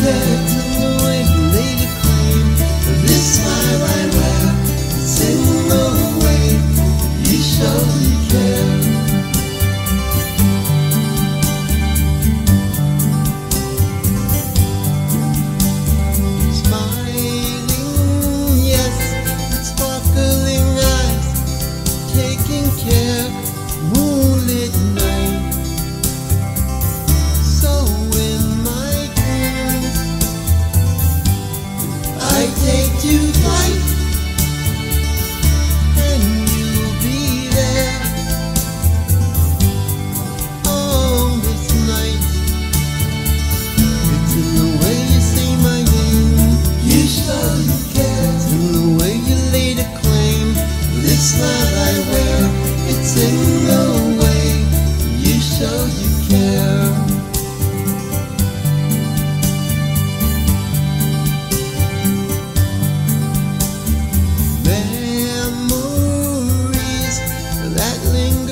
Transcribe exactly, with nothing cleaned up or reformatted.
care to the way you lay the claim. This smile I wear, it's in the way you show you care. Smiling, yes, with sparkling eyes, taking care, moonlit night. So in my dreams, I take to flight, and you'll be there on this night. It's in the way you say my name, you show you care. It's in the way you lay the claim. This smile I wear, it's in the way you show you care. Memories that linger